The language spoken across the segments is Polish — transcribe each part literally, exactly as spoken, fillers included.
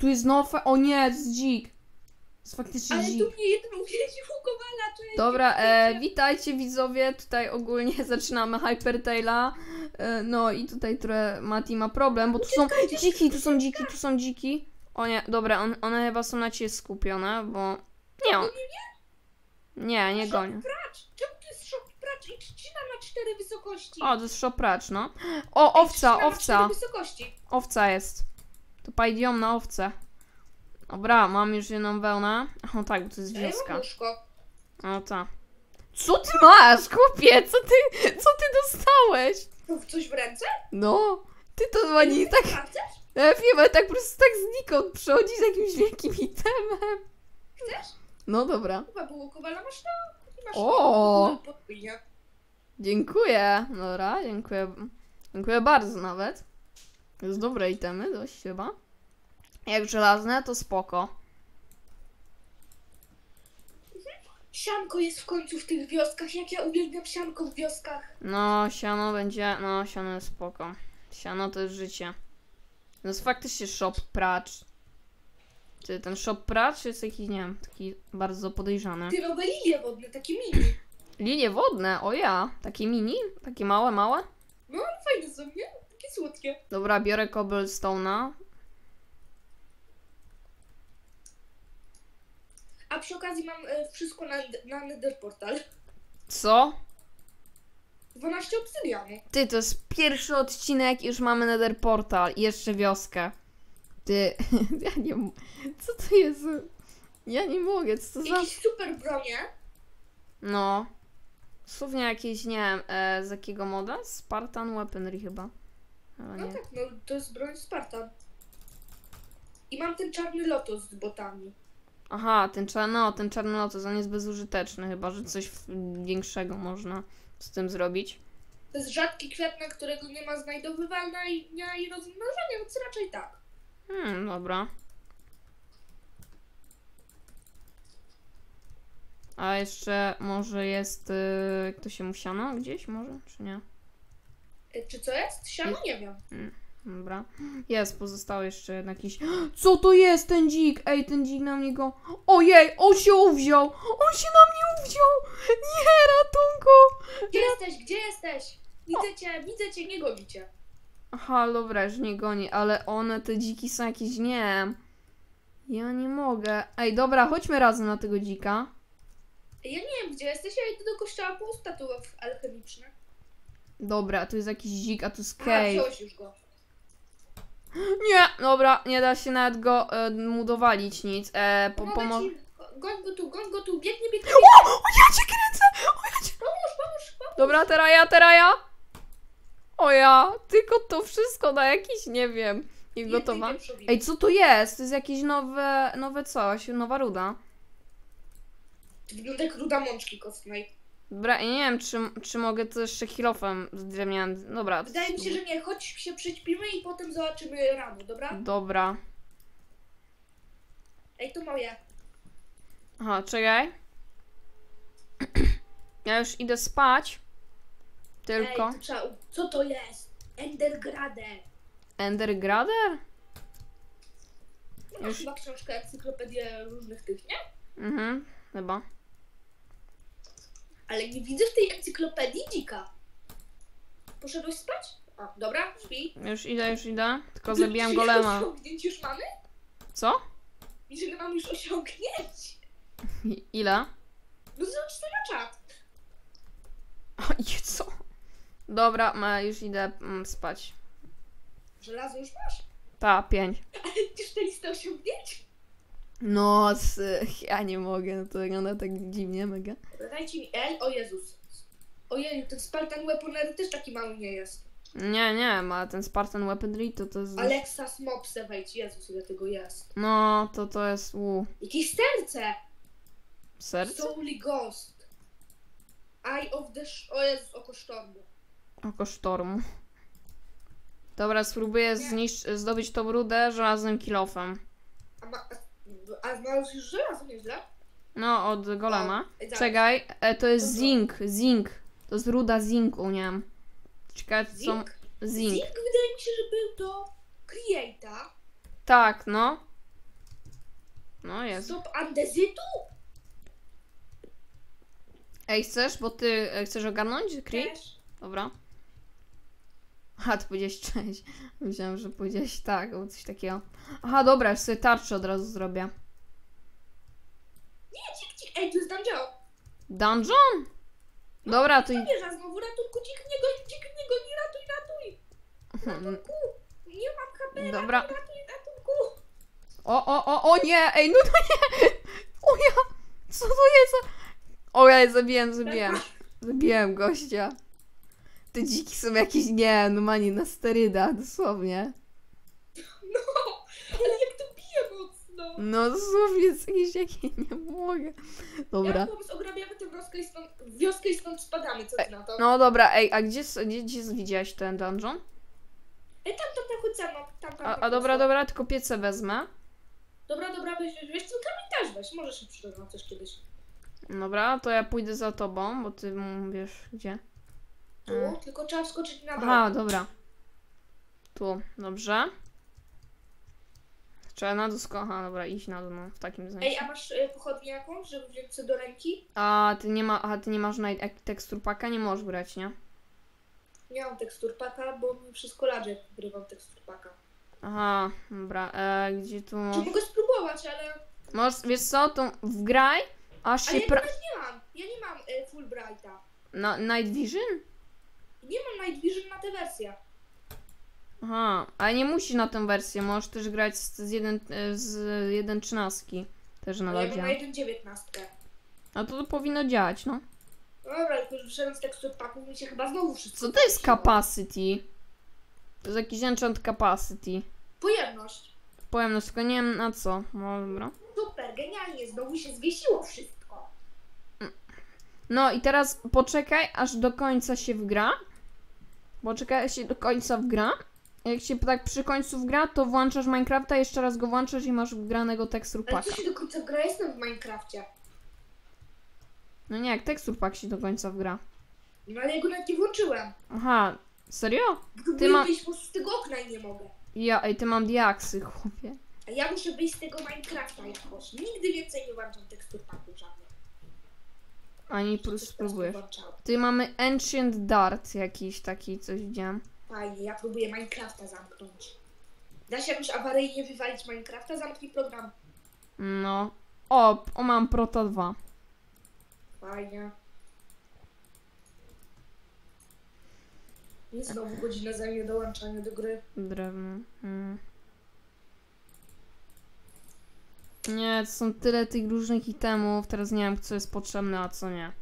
tu jest nowe. O nie, to jest dzik. To jest faktycznie Ale dzik. tu mnie jeden uwięził kowala, cześć. Dobra, e, witajcie widzowie, tutaj ogólnie zaczynamy Hypertaila. E, no i tutaj trochę Mati ma problem, bo tu są dziki, tu są dziki, tu są dziki. O nie, dobra, on, one chyba są na ciebie skupione, bo... Nie, on... Nie, nie gonię. Pracz, czemu to jest szok pracz i trzcina na cztery wysokości? O, to jest szopracz, no. O, owca, Trzcina na owca. cztery wysokości. Owca jest. To pajdzią na owce. Dobra, mam już jedną wełnę. O tak, bo to jest Ja mam wioska. łóżko. O tak. Co ty masz, chłopie? Co ty, co ty dostałeś? Mów coś w ręce? No, ty to chyba nie tak... Chcesz? Ja wiem, ale tak po prostu tak znikąd przychodzi z jakimś wielkim itemem. Chcesz? No dobra. Chyba było kowala, masz to? Masz O! to, podwójnie. Dziękuję. Dobra, dziękuję. Dziękuję bardzo nawet. To jest dobre itemy, dość chyba. Jak żelazne, to spoko. Sianko jest w końcu w tych wioskach, jak ja uwielbiam sianko w wioskach. No, siano będzie... No, siano jest spoko. Siano to jest życie. To jest faktycznie shop pracz. Czy ten shop pracz jest jakiś, nie wiem, taki bardzo podejrzany. Ty nowe lilie wodne, takie mini. Linie wodne, o ja. Takie mini? Takie małe, małe? No, ale fajne są, nie? Takie słodkie. Dobra, biorę cobblestone'a. A przy okazji mam e, wszystko na, na Nether Portal. Co? dwanaście obsydianu. Ty, to jest pierwszy odcinek, już mamy Nether Portal i jeszcze wioskę. Ty, ja nie m- co to jest? Ja nie mogę, co to za... Jakieś super bronie. No. Słownie jakieś, nie wiem, e, z jakiego moda? Spartan Weaponry chyba. Ale No nie. tak, no to jest broń Spartan. I mam ten czarny lotos z botami. Aha, ten czarny, no, ten czarny lotos, on jest bezużyteczny, chyba że coś w- większego można z tym zrobić. To jest rzadki kwiat, na którego nie ma znajdowywania i, i rozmnażania, więc raczej tak. Hmm, dobra. A jeszcze może jest, y, jak to się musiano gdzieś może, czy nie? E, czy co jest? Siano? Nie wiem. Dobra. Jest, pozostał jeszcze jakiś... Co to jest ten dzik? Ej, ten dzik na mnie go... Ojej, on się uwziął! On się na mnie uwziął! Nie, ratunku! Gdzie jesteś? Gdzie jesteś? Widzę cię, widzę cię, nie goni cię. Aha, dobra, już nie goni, ale one, te dziki są jakieś, nie wiem. Ja nie mogę. Ej, dobra, chodźmy razem na tego dzika. Ja nie wiem, gdzie jesteś, ja idę do kościoła po statuów alchemiczne. Dobra, tu jest jakiś dzik, a tu jest A, cave. wziąłeś już go. Nie, dobra, nie da się nawet go e, mu dowalić nic. E, po, Pomogę pomo- ci. Goń go tu, goń go tu, biegnie, biegnie. O, o, ja cię kręcę! O, ja cię... Pomóż, pomóż, pomóż. Dobra, teraz ja, teraz ja. O ja, tylko to wszystko na jakiś, nie wiem, nie gotowa. Jednej wieprzowicy. Ej, co to jest? To jest jakieś nowe, nowe coś, nowa ruda. To wygląda jak ruda mączki kostnej. Dobra, ja nie wiem, czy, czy mogę to jeszcze kilofem z drewnianym. Dobra. Wydaje mi się, że nie. Chodź się przećpimy i potem zobaczymy rano, dobra? Dobra. Ej, to moje. Aha, czekaj. Ja już idę spać. Tylko. Ej, to trzeba... Co to jest? Endergrader. Endergrader? Masz Już- chyba książkę, encyklopedię różnych tych, nie? Mhm, chyba. Ale nie widzę w tej encyklopedii dzika. Poszedłeś spać? A, dobra, śpi. Już idę, już idę. Tylko Ty- zabijam ile golema. osiągnięć już mamy? Co? I że mam już osiągnięć. I- Ile? No zobacz sobie na czat. O, i co? Dobra, ma, już idę mm, spać. Żelazo już masz? Ta, pięć. Ale widzisz tę listę osiągnięć? No, s- ja nie mogę, no to wygląda tak dziwnie, mega. Dobra, dajcie mi... Ej, o Jezus. Ojej, ten Spartan Weaponry też taki mały nie jest. Nie, nie, ma ten Spartan Weaponry to to jest... Alexas Mopse, wejdź. Jezus, ile tego jest. No, to to jest, u, Jakieś serce! serce? Soully Ghost. Eye of the... Sh- o Jezus, oko sztormu. Oko sztormu. Dobra, spróbuję zniszczyć, zdobyć tą rudę żelaznym kilofem. A, ma... A znalazł już żelazo, nieźle? No, od golema. O, ej, zaraz. Czekaj, e, to jest To co? zinc, zinc. To jest ruda zinku, nie wiem. Czekaj, co... Zinc? Zinc. Zinc wydaje mi się, że był to Creata. Tak, no. No jest. Stop andezytu? Ej, chcesz? Bo ty e, chcesz ogarnąć? Krik? Też. Dobra. Aha, ty powiedziałeś cześć. Myślałam, że powiedziałeś tak, albo coś takiego. Aha, dobra, już sobie tarczę od razu zrobię. Nie, cik, cik. Ej, tu jest dungeon. Dungeon? Dobra, to i... Wieża znowu, ratunku, cik, nie goń, cik, nie goń, ratuj, ratuj. Ratunku. Nie mam H P, Dobra. ratuj, ratuj, ratunku. O, o, o, o nie! Ej, no to nie! O ja! Co to jest? za- O ja, zabiłem, zabiłem. Zabiłem gościa. Te dziki są jakieś, nie, normalnie na sterydach, dosłownie. No, ale jak to bije mocno. No dosłownie, jest jakieś, jakie nie mogę. Ja Dobra. mam pomysł, ograbiamy tę wioskę i stąd, wioskę i stąd spadamy, co ty na to? No dobra, ej, a gdzie, s- gdzie, gdzie widziałeś ten dungeon? Ej, tam, tam, tam, chodź za mną, tam, tam, A, tam, a dobra, tam. dobra, tylko piece wezmę. Dobra, dobra, weź, weź, weź, co kamień też weź, możesz się przydać na coś kiedyś. Dobra, to ja pójdę za tobą, bo ty mm, wiesz gdzie. Tu, E. tylko trzeba wskoczyć na dół. Aha, dobra. Tu, dobrze. Trzeba na dół sko- Aha, dobra, iść na dół, no, w takim Ej, sensie. a masz y, pochodnię jakąś, żeby wziąć sobie do ręki? A ty nie ma, aha, ty nie masz na jak tekstur paka, nie możesz grać, nie? Nie mam tekstur paka, bo mi wszystko ladzi, jak grywam tekstur paka. Aha, dobra, e, gdzie tu Czy możesz... mogę spróbować, ale... Możesz, wiesz co, to wgraj, aż A się ja pra... nawet nie mam, ja nie mam y, Fulbrighta. Na, Night Vision? Nie mam Night Vision na tę wersję. Aha, ale nie musisz na tę wersję, możesz też grać z, z jeden z jeden trzynastki. Też na Ale ja lodzie. mam na jeden dziewiętnastkę. A to, to powinno działać, no. No dobra, tylko że wyszedłem z tekstur paków, mi się chyba znowu wszystko... Co to jest zawiesiło. capacity? To jest jakiś enchant capacity. Pojemność. Powiem, no tylko nie wiem na co. No dobra. Super, genialnie, znowu się zwiesiło wszystko. No i teraz poczekaj, aż do końca się wgra. Poczekaj, aż się do końca wgra. Jak się tak przy końcu wgra, to włączasz Minecrafta, jeszcze raz go włączasz i masz wgranego tekstur Ale paka. co się do końca gra? Jestem w Minecrafcie. No nie, jak tekstur pak się do końca wgra. No ale ja go nawet nie włączyłem. Aha, serio? Próbuję ma- wyjść po prostu z tego okna i nie mogę. Ja, ej, ty mam diaksy, chłopie. A ja muszę wyjść z tego Minecrafta jakoś. Nigdy więcej nie włączam tekstur paków żadnych. Ani Przecież plus po prostu spróbujesz. włączałem. Ty mamy Ancient Dart jakiś taki, coś widziałem. Fajnie, ja próbuję Minecrafta zamknąć. Da się jakoś awaryjnie wywalić Minecrafta? Zamknij program. No. O, o mam Prota dwa. Fajnie. I znowu godzinę zajmie dołączanie do gry. Drewno. Mm. Nie, to są tyle tych różnych itemów, teraz nie wiem, co jest potrzebne, a co nie.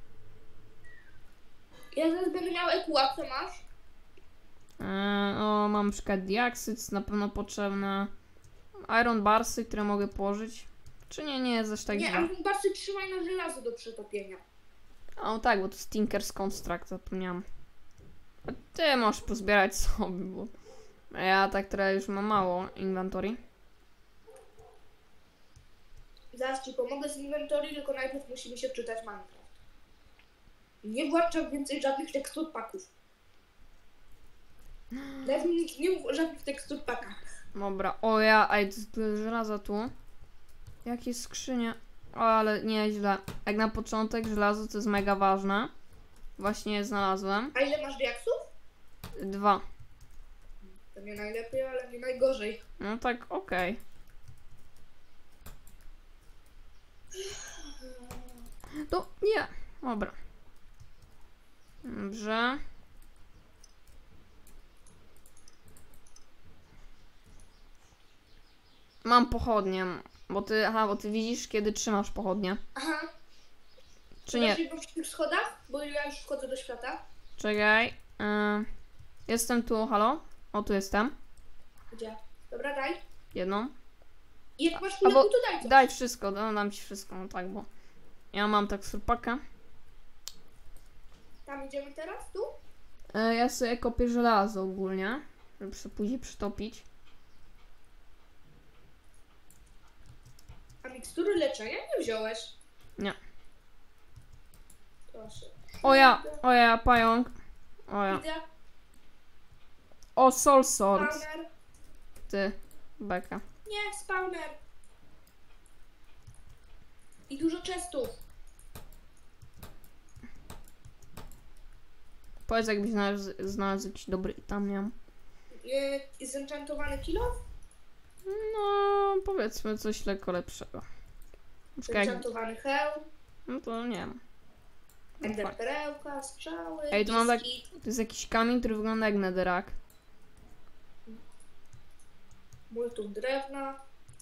Ja zaraz będę miał E Q, a co masz? Eee, o, mam na przykład diaksy, co jest na pewno potrzebne. Iron barsy, które mogę położyć. Czy nie, nie jest aż tak Nie, źle. ale barsy trzymaj na żelazo do przetopienia. O tak, bo to jest Tinker's Construct, zapomniałam. A ty możesz pozbierać sobie, bo ja tak trochę już mam mało inventory. Zaraz ci pomogę z inventory, tylko najpierw musimy się wczytać Minecraft. Nie włączam więcej żadnych tekstur paków. Nawet mi nikt nie mów o żadnych tekstur pakach. Dobra, o ja, ej, to jest tyle żelaza tu. Jakie skrzynie. O, ale nieźle. Jak na początek żelazo to jest mega ważne. Właśnie je znalazłem. A ile masz diaksów? Dwa. To nie najlepiej, ale nie najgorzej. No tak, okej. To nie. Dobra. Dobrze. Mam pochodnię. Bo ty, aha, bo ty widzisz, kiedy trzymasz pochodnię. Aha. Czy nie? Czy przy tych schodach? Bo ja już wchodzę do świata. Czekaj. Yy, jestem tu, halo? O, tu jestem. Gdzie? Dobra, daj. Jedną. I jak masz A chwilę, bo- to daj coś. Daj wszystko, da- dam ci wszystko, no tak, bo ja mam tak surpaka. Tam idziemy teraz? Tu? E, ja sobie kopię żelazo ogólnie, żeby sobie później przytopić. A mikstury leczenia nie wziąłeś? Nie. Proszę. O ja, o ja, pająk. O ja. Widzę. O, soul sword. Spawner. Ty, beka. Nie, spawner. I dużo chestów. Powiedz, jakbyś znalazł, znalazł jakiś dobry itamiam. Yy, zenchantowany kilof? No, powiedzmy coś lekko lepszego. Na przykład jak, Zenchantowany hełm? no to nie wiem. No Ender fajnie. perełka, strzały, Ej, tu mam tak, diski. to jest jakiś kamień, który wygląda jak netherrack. Multum drewna.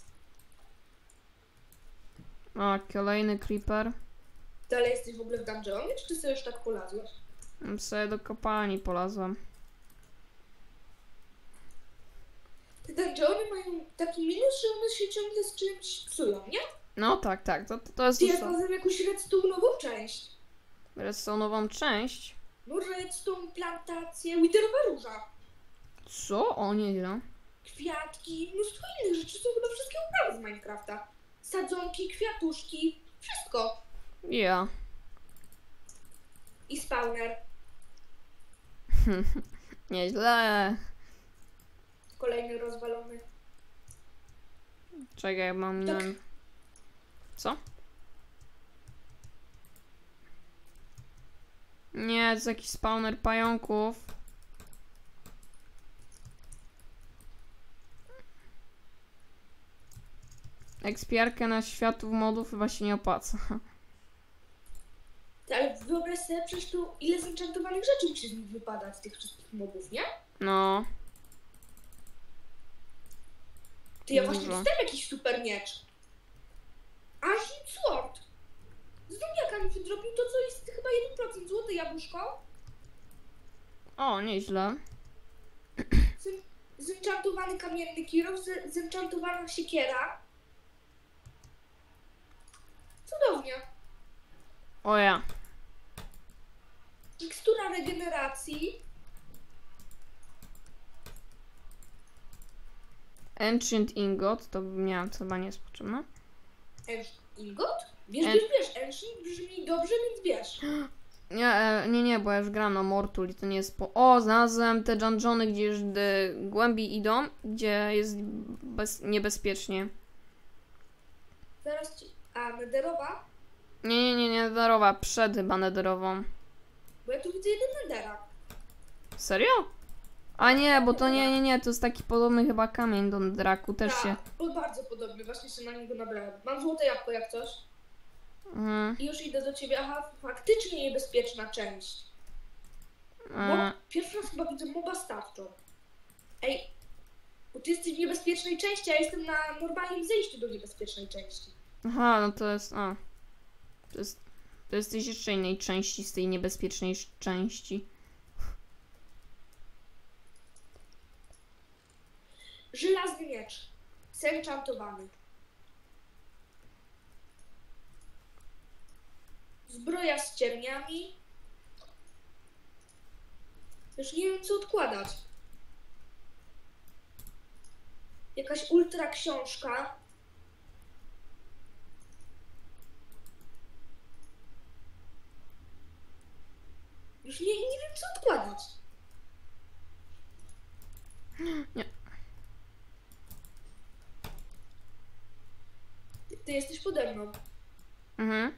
O, kolejny creeper. Dalej jesteś w ogóle w dungeonie, czy ty sobie już tak polazłeś? Ja sobie do kopalni polazłem. Te dungeony mają taki minus, że one się ciągle z czymś psują, nie? No tak, tak, to, to jest Ty ja to znalazłem jakąś redstone'ową część. redstone'ową część. No redstone, plantacje, witherowa róża. Co? O, nieźle. Kwiatki, mnóstwo innych rzeczy. Są chyba wszystkie uprawy z Minecrafta. Sadzonki, kwiatuszki, wszystko. Ja. I spawner. Nieźle. Kolejny rozwalony. Czekaj, mam Tak. inny. Co? Nie, to jest jakiś spawner pająków. Ekspiarkę na światów modów chyba się nie opłaca. Ty, ale wyobraź sobie przecież tu ile zenchantowanych rzeczy musi z nich wypadać, z tych wszystkich mobów, nie? No. Ty, ja Dużo. właśnie dostałem jakiś super miecz. Ancient Sword. Z zombiaka mi wydrobił to, co jest chyba jeden procent złote jabłuszko. O, nieźle. Zen- Zenchantowany kamienny kirow, z- zenchantowana siekiera. Cudownie. O ja. Mikstura regeneracji. Ancient Ingot, to miałam, to chyba nie jest potrzebne. Ancient Ingot? Wiesz, En- wiesz, wiesz, Ancient brzmi dobrze, więc wiesz. Nie, e, nie, nie, bo ja już gram na Mortul i to nie jest po... O, znalazłem te dungeony, gdzie już do głębiej idą, gdzie jest bez... niebezpiecznie. Zaraz ci... A, nederowa? Nie, nie, nie, nie, nederowa, przed chyba nederową. Bo ja tu widzę jeden nedera. Serio? A nie, bo to nie, nie, nie, to jest taki podobny chyba kamień do nederraku, też się... Tak, bo bardzo podobny, właśnie się na niego nabrałem. Mam złote jabłko jak coś. Mhm. I już idę do ciebie. Aha, faktycznie niebezpieczna część. E, Bo pierwszy raz chyba widzę moba z tarczą. Ej, bo ty jesteś w niebezpiecznej części, a ja jestem na normalnym zejściu do niebezpiecznej części. aha, no to jest... A. To jest... To jesteś jeszcze innej części z tej niebezpiecznej sz- części. Żelazny miecz. Zenchantowany. Zbroja z cierniami. Już nie wiem, co odkładać. Jakaś ultra książka. Już nie, nie wiem, co odkładać. Nie. Ty, ty jesteś pode mną. Mhm.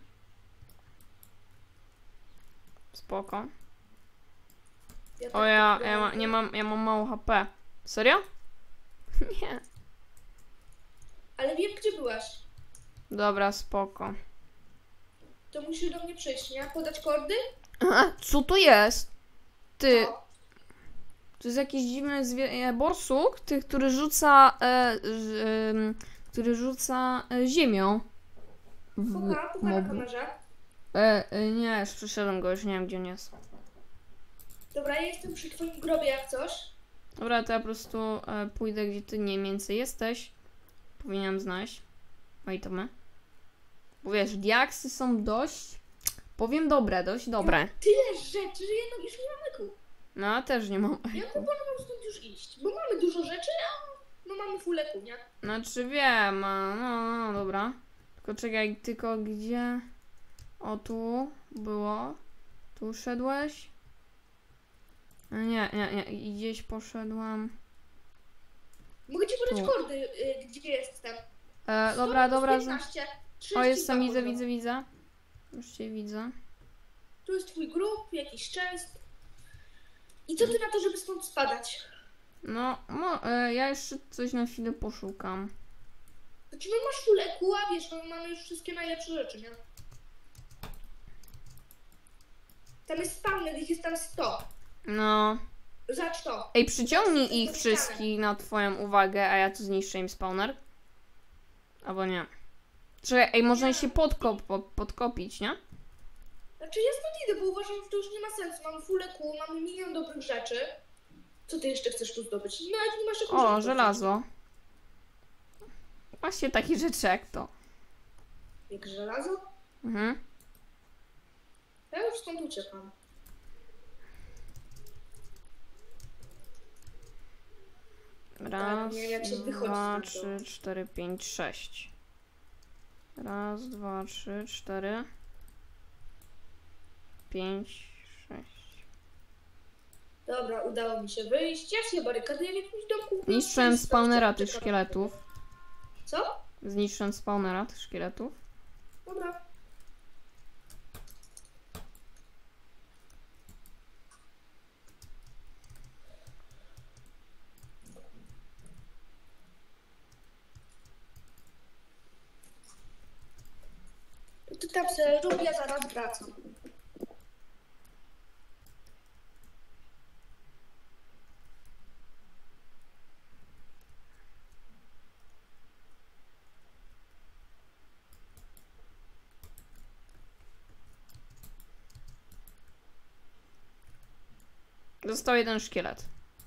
Spoko. Ja tak O ja, tak ja, ma, nie mam, ja mam mało H P. Serio? Nie. Ale wiem, gdzie byłaś. Dobra, spoko. To musisz do mnie przyjść, nie? Podać kordy? A, co to jest? Ty, O, to jest jakiś dziwny zwie- e, borsuk, ty, który rzuca, e, ż, em, który rzuca e, ziemią. W puka, puka na mobu. kamerze. E, e, nie, już przyszedłem go, już nie wiem gdzie on jest. Dobra, ja jestem przy twoim grobie jak coś. Dobra, to ja po prostu e, pójdę, gdzie ty nie mniej więcej jesteś. Powinienem znaleźć. No i to my. Bo wiesz, diaksy są dość, powiem dobre, dość dobre. Tyle rzeczy, że jednak już nie mamy kół. No, ja też nie mam. Ja chyba mam stąd już iść, bo mamy dużo rzeczy, a no mamy full eku, nie? Znaczy wiem, a, no, no, dobra. Tylko czekaj, tylko gdzie? O, tu było. Tu szedłeś? A Nie, nie, nie, i gdzieś poszedłem. Mogę ci podać Tu. kordy, y, gdzie jestem. E, dobra, dobra, zna- piętnaście. O, jestem, trzydzieści widzę, dwa widzę, widzę. Już cię widzę. Tu jest twój grób, jakiś chest. I co ty na to, żeby stąd spadać? No, mo, e, ja jeszcze coś na chwilę poszukam. Znaczy no masz full E Q, a wiesz, no mamy już wszystkie najlepsze rzeczy, nie? Tam jest spawner, ich jest tam sto. No. Zacz to. Ej, przyciągnij Zobaczcie, ich co wszystkich na twoją uwagę, a ja tu zniszczę im spawner. Albo nie. Czekaj, ej, można się podkop, pod, podkopić, nie? Znaczy ja stąd idę, bo uważam, że to już nie ma sensu. Mamy full E Q, mamy milion dobrych rzeczy. Co ty jeszcze chcesz tu zdobyć? No jak nie masz jak O, żelazo. Właśnie takie rzeczy jak to. Jak żelazo? Mhm. Ja już stąd uciekam. Raz, nie, jak się wychodzi dwa, stamtąd. trzy, cztery, pięć, sześć. Raz, dwa, trzy, cztery. Pięć, sześć. Dobra, udało mi się wyjść. Ja się barykaduję w jakimś domku. Zniszczyłem Jest spawnera coś, tych czeka- szkieletów. Co? Zniszczyłem spawnera tych szkieletów. Dobra. Ty tam se rób, ja zaraz wracam. Został jeden szkielet.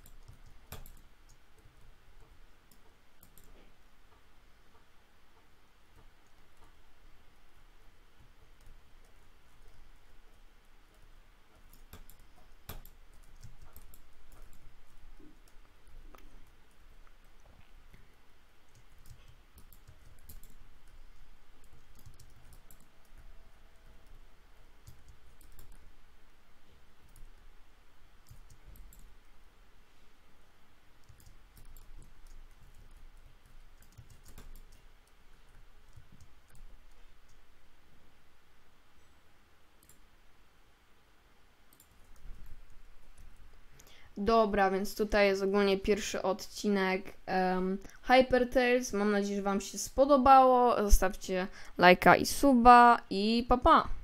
Dobra, więc tutaj jest ogólnie pierwszy odcinek um, Hyper Tales. Mam nadzieję, że wam się spodobało. Zostawcie lajka i suba i pa pa!